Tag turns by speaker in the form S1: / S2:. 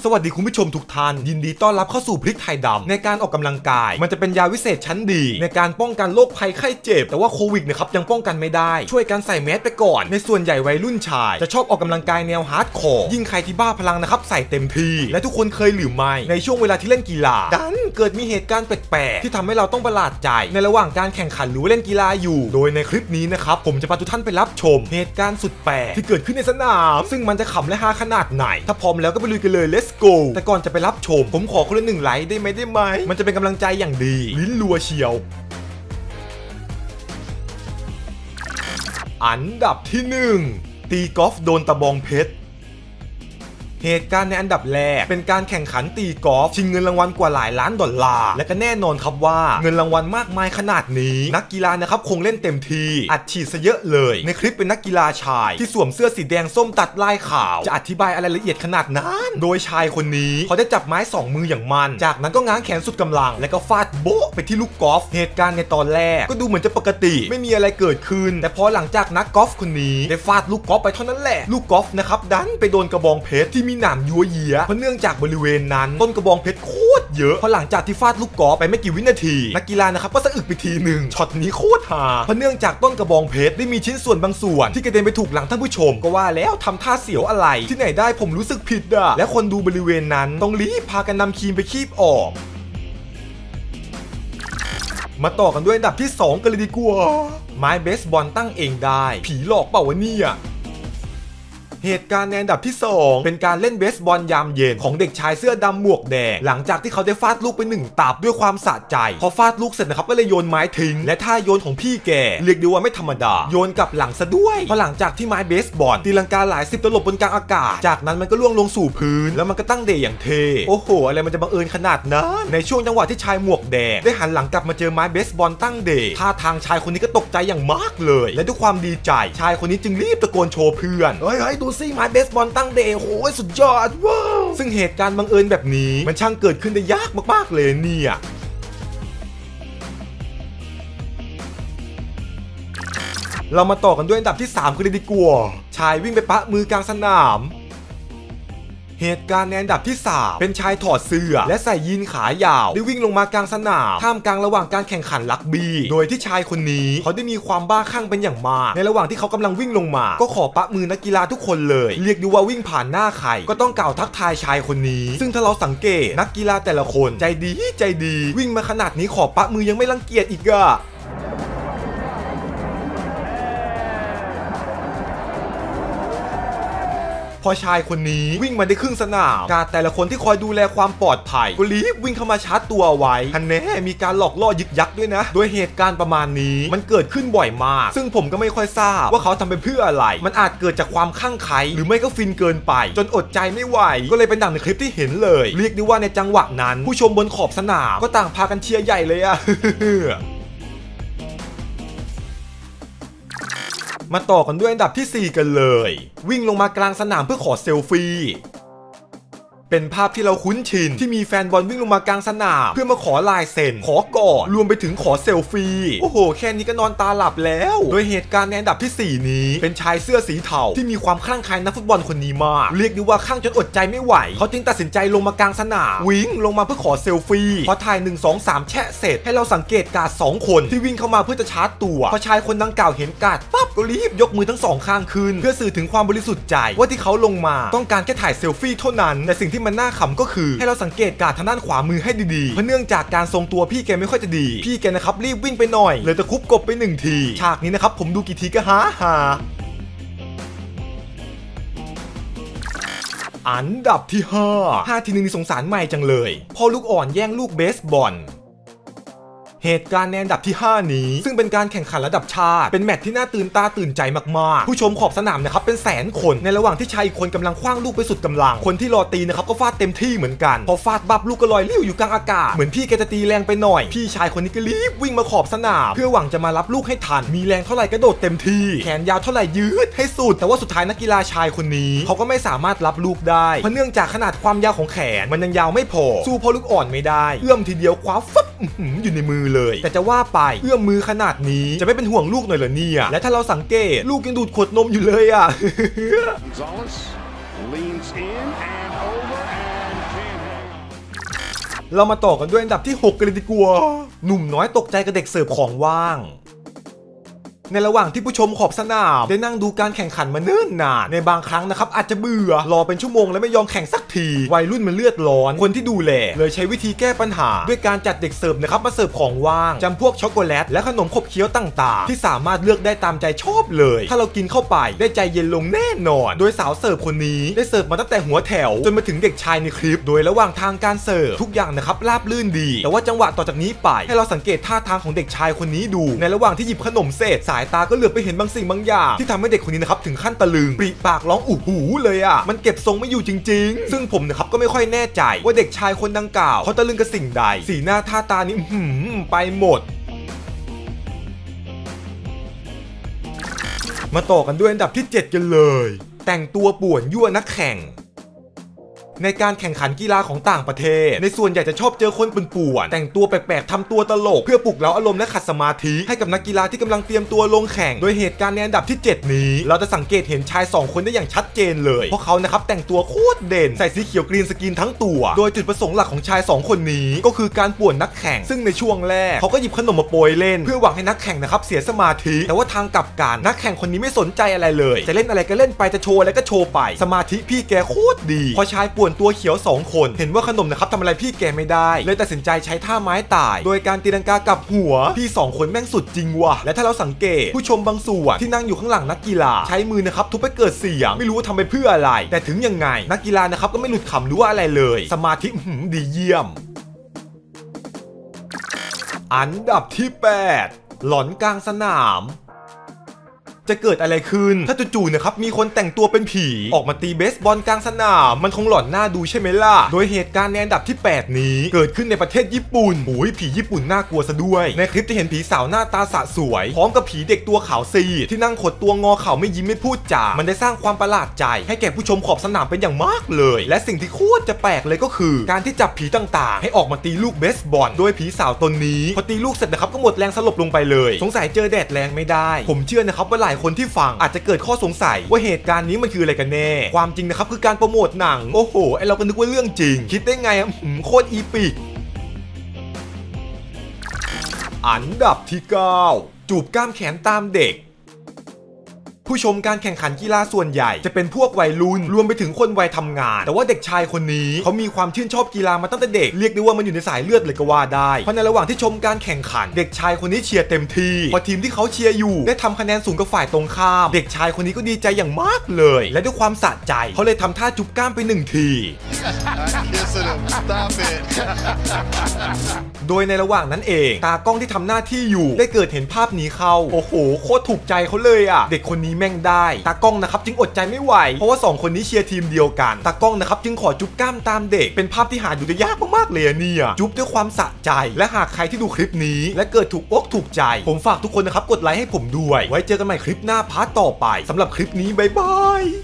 S1: สวัสดีคุณผู้ชมทุกท่านยินดีต้อนรับเข้าสู่พริกไทยดำในการออกกำลังกายมันจะเป็นยาวิเศษชั้นดีในการป้องกันโรคภัยไข้เจ็บแต่ว่าโควิดนะครับยังป้องกันไม่ได้ช่วยกันใส่แมสไปก่อนในส่วนใหญ่วัยรุ่นชายจะชอบออกกำลังกายแนวฮาร์ดคอร์ยิ่งใครที่บ้าพลังนะครับใส่เต็มที่และทุกคนเคยหรือไม่ในช่วงเวลาที่เล่นกีฬาดันเกิดมีเหตุการณ์แปลกๆที่ทำให้เราต้องประหลาดใจในระหว่างการแข่งขันหรือเล่นกีฬาอยู่โดยในคลิปนี้นะครับผมจะพาทุกท่านไปรับชมเหตุการณ์สุดแปลกที่เกิดขึ้นในสนามซึ่งมันจะขำและฮาขนาดไหนถ้าพร้อมแล้วก็ไปลุยกันเลย let's go แต่ก่อนจะไปรับชมผมขอคนละ1 ไลค์ได้ไหมมันจะเป็นกำลังใจอย่างดีลิ้นรัวเชียวอันดับที่1ตีกอล์ฟโดนตะบองเพชรเหตุการณ์ในอันดับแรกเป็นการแข่งขันตีกอล์ฟชิงเงินรางวัลกว่าหลายล้านดอลลาร์และก็แน่นอนครับว่าเงินรางวัลมากมายขนาดนี้นักกีฬานะครับคงเล่นเต็มที่อัดฉีดซะเยอะเลยในคลิปเป็นนักกีฬาชายที่สวมเสื้อสีแดงส้มตัดลายขาวจะอธิบายอะไรละเอียดขนาดนั้นโดยชายคนนี้เขาได้จับไม้2 มืออย่างมันจากนั้นก็ง้างแขนสุดกำลังแล้วก็ฟาดโบ๊ะไปที่ลูกกอล์ฟเหตุการณ์ในตอนแรกก็ดูเหมือนจะปกติไม่มีอะไรเกิดขึ้นแต่พอหลังจากนักกอล์ฟคนนี้ได้ฟาดลูกกอล์ฟไปเท่านั้นแหละลูกกอล์ฟนะครับดันไปโดนกระบองเพชรที่มีหนามยัวเยียเพราะเนื่องจากบริเวณนั้นต้นกระบองเพชรโคตรเยอะพอหลังจากที่ฟาดลูกกอล์ฟไปไม่กี่วินาทีนักกีฬานะครับก็สะอึกไปทีหนึ่งช็อตนี้โคตรฮาเพราะเนื่องจากต้นกระบองเพชรได้มีชิ้นส่วนบางส่วนที่กระเด็นไปถูกหลังท่านผู้ชมก็ว่าแล้วทำท่าเสียวอะไรที่ไหนได้ผมรู้สึกผิดอะและคนดูบริเวณนั้นต้องรีบพากันนำครีมไปคีบออกมาต่อกันด้วยอันดับที่2กันเลยดีกว่าไม้เบสบอลตั้งเองได้ผีหลอกเปล่าวะเนี่ยเหตุการณ์ในอันดับที่2เป็นการเล่นเบสบอลยามเย็นของเด็กชายเสื้อดำหมวกแดงหลังจากที่เขาได้ฟาดลูกไป1 ตับด้วยความสะใจพอฟาดลูกเสร็จนะครับก็เลยโยนไม้ทิ้งและท่าโยนของพี่แกเรียกได้ว่าไม่ธรรมดาโยนกลับหลังซะด้วยพอหลังจากที่ไม้เบสบอลตีลังกาหลาย10 ตลบบนกลางอากาศจากนั้นมันก็ล่วงลงสู่พื้นแล้วมันก็ตั้งเดย์อย่างเท่โอ้โหอะไรมันจะบังเอิญขนาดนั้นในช่วงจังหวะที่ชายหมวกแดงได้หันหลังกลับมาเจอไม้เบสบอลตั้งเดย์ท่าทางชายคนนี้ก็ตกใจอย่างมากเลยและด้วยความดีใจชายคนนี้จึงรีบตะโกนโชว์เพื่อนเฮ้ยดูซิไม้เบสบอลตั้งเดย์โหสุดยอดว้าวซึ่งเหตุการณ์บังเอิญแบบนี้มันช่างเกิดขึ้นได้ยากมากๆเลยเนี่ยเรามาต่อกันด้วยอันดับที่3กันเลยดีกว่าชายวิ่งไปปะมือกลางสนามเหตุการณ์ในอันดับที่3เป็นชายถอดเสื้อและใส่ยีนขายาวได้วิ่งลงมากลางสนามท่ามกลางระหว่างการแข่งขันรักบี้โดยที่ชายคนนี้เขาได้มีความบ้าคลั่งเป็นอย่างมากในระหว่างที่เขากำลังวิ่งลงมาก็ขอปะมือนักกีฬาทุกคนเลยเรียกดูว่าวิ่งผ่านหน้าใครก็ต้องกล่าวทักทายชายคนนี้ซึ่งถ้าเราสังเกตนักกีฬาแต่ละคนใจดีวิ่งมาขนาดนี้ขอปะมือยังไม่รังเกียจอีกอะพอชายคนนี้วิ่งมาได้ครึ่งสนามการแต่ละคนที่คอยดูแลความปลอดภัยก็รีบวิ่งเข้ามาชาร์จตัวไว้ทันแน่มีการหลอกล่อยึกยักด้วยนะโดยเหตุการณ์ประมาณนี้มันเกิดขึ้นบ่อยมากซึ่งผมก็ไม่ค่อยทราบว่าเขาทำไปเพื่ออะไรมันอาจเกิดจากความข้างไคล้หรือไม่ก็ฟินเกินไปจนอดใจไม่ไหวก็เลยเป็นดังในคลิปที่เห็นเลยเรียกได้ว่าในจังหวะนั้นผู้ชมบนขอบสนามก็ต่างพากันเชียร์ใหญ่เลยอะ มาต่อกันด้วยอันดับที่4กันเลยวิ่งลงมากลางสนามเพื่อขอเซลฟี่เป็นภาพที่เราคุ้นชินที่มีแฟนบอลวิ่งลงมากลางสนามเพื่อมาขอลายเซ็นขอกอดรวมไปถึงขอเซลฟี่โอ้โหแค่นี้ก็นอนตาหลับแล้วโดยเหตุการณ์ในอันดับที่4นี้เป็นชายเสื้อสีเทาที่มีความคลั่งไคล้นักฟุตบอลคนนี้มากเรียกได้ว่าคลั่งจนอดใจไม่ไหวเขาจึงตัดสินใจลงมากลางสนามวิ่งลงมาเพื่อขอเซลฟี่พอถ่าย1 2 3แชะเสร็จให้เราสังเกตการ์ด2 คนที่วิ่งเข้ามาเพื่อจะชาร์จตัวพอชายคนดังกล่าวเห็นการ์ดปั๊บก็รีบยกมือทั้ง2 ข้างขึ้นเพื่อสื่อถึงความบริสุทธิ์ใจว่าที่เขาลงมาต้องการแค่ถ่ายเซลฟี่เท่านั้นแต่สิ่งที่มันน่าขำก็คือให้เราสังเกตการ์ดทางด้านขวามือให้ดีๆเพราะเนื่องจากการทรงตัวพี่แกไม่ค่อยจะดีพี่แกนะครับรีบวิ่งไปหน่อยเลยตะคุบกบไป1 ทีฉากนี้นะครับผมดูกี่ทีก็ฮาอันดับที่5ทีนึงนี่สงสารใหม่จังเลยพอลูกอ่อนแย่งลูกเบสบอลเหตุการณ์ในอันดับที่5นี้ซึ่งเป็นการแข่งขันระดับชาติเป็นแมตช์ที่น่าตื่นตาตื่นใจมากๆผู้ชมขอบสนามนะครับเป็น100,000 คนในระหว่างที่ชายอีกคนกำลังคว้างลูกไปสุดกำลังคนที่รอตีนะครับก็ฟาดเต็มที่เหมือนกันพอฟาดบับลูกก็ลอยลิ้วอยู่กลางอากาศเหมือนพี่แกจะตีแรงไปหน่อยพี่ชายคนนี้ก็รีบวิ่งมาขอบสนามเพื่อหวังจะมารับลูกให้ทันมีแรงเท่าไหร่กระโดดเต็มที่แขนยาวเท่าไหร่ยืดให้สุดแต่ว่าสุดท้ายนักกีฬาชายคนนี้เขาก็ไม่สามารถรับลูกได้เพราะเนื่องจากขนาดความยาวของแขนมันยังยาวไม่พอสู้พอลูกอ่อนไม่ได้เอื้อมทีเดียวคว้าฟึบอยู่ในมือเลยแต่จะว่าไปเอื้อมมือขนาดนี้จะไม่เป็นห่วงลูกหน่อยเหรอเนี่ยและถ้าเราสังเกตลูกยังดูดขวดนมอยู่เลยอ่ะเรามาต่อกันด้วยอันดับที่6กันเลยดีกว่าหนุ่มน้อยตกใจกับเด็กเสิร์ฟของว่างในระหว่างที่ผู้ชมขอบสนามได้นั่งดูการแข่งขันมาเนิ่นนานในบางครั้งนะครับอาจจะเบื่อรอเป็นชั่วโมงแล้วไม่ยอมแข่งสักทีวัยรุ่นมันเลือดร้อนคนที่ดูแลเลยใช้วิธีแก้ปัญหาด้วยการจัดเด็กเสิร์ฟนะครับมาเสิร์ฟของว่างจำพวกช็อกโกแลตและขนมขบเคี้ยวต่างๆที่สามารถเลือกได้ตามใจชอบเลยถ้าเรากินเข้าไปได้ใจเย็นลงแน่นอนโดยสาวเสิร์ฟคนนี้ได้เสิร์ฟมาตั้งแต่หัวแถวจนมาถึงเด็กชายในคลิปโดยระหว่างทางการเสิร์ฟทุกอย่างนะครับราบรื่นดีแต่ว่าจังหวะต่อจากนี้ไปให้เราสังเกตท่าทางของเด็กชายคนนี้ดูในระหว่างที่หยิบขนมเศษสายตาก็เหลือบไปเห็นบางสิ่งบางอย่างที่ทำให้เด็กคนนี้นะครับถึงขั้นตะลึงปริปากร้องอู้หูเลยอ่ะมันเก็บทรงไม่อยู่จริงๆซึ่งผมนะครับก็ไม่ค่อยแน่ใจว่าเด็กชายคนดังกล่าวเขาตะลึงกับสิ่งใดสีหน้าท่าตานี้ไปหมดมาต่อกันด้วยอันดับที่7กันเลยแต่งตัวป่วนยั่วนักแข่งในการแข่งขันกีฬาของต่างประเทศในส่วนใหญ่จะชอบเจอคนป่วนๆแต่งตัวแปลกๆทำตัวตลกเพื่อปลุกเร้าอารมณ์และขัดสมาธิให้กับนักกีฬาที่กำลังเตรียมตัวลงแข่งโดยเหตุการณ์ในอันดับที่7นี้เราจะสังเกตเห็นชาย2คนได้อย่างชัดเจนเลยเพราะเขานะครับแต่งตัวโคตรเด่นใส่สีเขียวกรีนสกรีนทั้งตัวโดยจุดประสงค์หลักของชาย2คนนี้ก็คือการป่วนนักแข่งซึ่งในช่วงแรกเขาก็หยิบขนมมาโปรยเล่นเพื่อหวังให้นักแข่งนะครับเสียสมาธิแต่ว่าทางกลับกันนักแข่งคนนี้ไม่สนใจอะไรเลยจะเล่นอะไรก็เล่นไปจะโชว์อะไรก็โชว์ไปสมาธิพี่แกโคตรดีพอชายป่วนตัวเขียว2คนเห็นว่าขนมนะครับทำอะไรพี่แกไม่ได้เลยตัดสินใจใช้ท่าไม้ตายโดยการตีลังกากับหัวพี่2คนแม่งสุดจริงว่ะและถ้าเราสังเกตผู้ชมบางส่วนที่นั่งอยู่ข้างหลังนักกีฬาใช้มือนะครับทุบไปเกิดเสียงไม่รู้ว่าทำไปเพื่ออะไรแต่ถึงยังไงนักกีฬานะครับก็ไม่หลุดขำหรือว่าอะไรเลยสมาธิดีเยี่ยมอันดับที่8หลอนกลางสนามจะเกิดอะไรขึ้นถ้าจู่ๆนะครับมีคนแต่งตัวเป็นผีออกมาตีเบสบอลกลางสนามมันคงหลอนหน้าดูใช่ไหมล่ะโดยเหตุการณ์ในอันดับที่8นี้เกิดขึ้นในประเทศญี่ปุ่นโอ้ยผีญี่ปุ่นน่ากลัวซะด้วยในคลิปจะเห็นผีสาวหน้าตาสะสวยพร้อมกับผีเด็กตัวขาวซีดที่นั่งขดตัวงอเข่าไม่ยิ้มไม่พูดจามันได้สร้างความประหลาดใจให้แก่ผู้ชมขอบสนามเป็นอย่างมากเลยและสิ่งที่โคตรจะแปลกเลยก็คือการที่จับผีต่างๆให้ออกมาตีลูกเบสบอลโดยผีสาวตนนี้พอตีลูกเสร็จนะครับก็หมดแรงสลบลงไปเลยสงสัยเจอแดดแรงไม่ได้ผมเชื่อนะครับว่าหลายคนที่ฟังจะเกิดข้อสงสัยว่าเหตุการณ์นี้มันคืออะไรกันแน่ความจริงนะครับคือการโปรโมทหนังโอ้โหไอเราก็นึกว่าเรื่องจริงคิดได้ไงโคตรอีปิกอันดับที่9จูบกล้ามแขนตามเด็กผู้ชมการแข่งขันกีฬาส่วนใหญ่จะเป็นพวกวัยรุ่นรวมไปถึงคนวัยทำงานแต่ว่าเด็กชายคนนี้เขามีความชื่นชอบกีฬามาตั้งแต่เด็กเรียกได้ว่ามันอยู่ในสายเลือดเลยก็ว่าได้เพราะในระหว่างที่ชมการแข่งขันเด็กชายคนนี้เชียร์เต็มที่พอทีมที่เขาเชียร์อยู่ได้ทำคะแนนสูงกับฝ่ายตรงข้ามเด็กชายคนนี้ก็ดีใจอย่างมากเลยและด้วยความสะใจเขาเลยทำท่าจุ๊บกล้ามไป1 ทีโดยในระหว่างนั้นเองตากล้องที่ทำหน้าที่อยู่ได้เกิดเห็นภาพนี้เข้าโอ้โหโคตรถูกใจเขาเลยอ่ะเด็กคนนี้แม่งได้ตากล้องนะครับจึงอดใจไม่ไหวเพราะว่า2คนนี้เชียร์ทีมเดียวกันตากล้องนะครับจึงขอจุ๊บกล้ามตามเด็กเป็นภาพที่หาดูได้ยากมากๆเลยเนี่ยจุ๊บด้วยความสะใจและหากใครที่ดูคลิปนี้และเกิดถูกอกถูกใจผมฝากทุกคนนะครับกดไลค์ให้ผมด้วยไว้เจอกันใหม่คลิปหน้าพาร์ทต่อไปสำหรับคลิปนี้บ๊ายบาย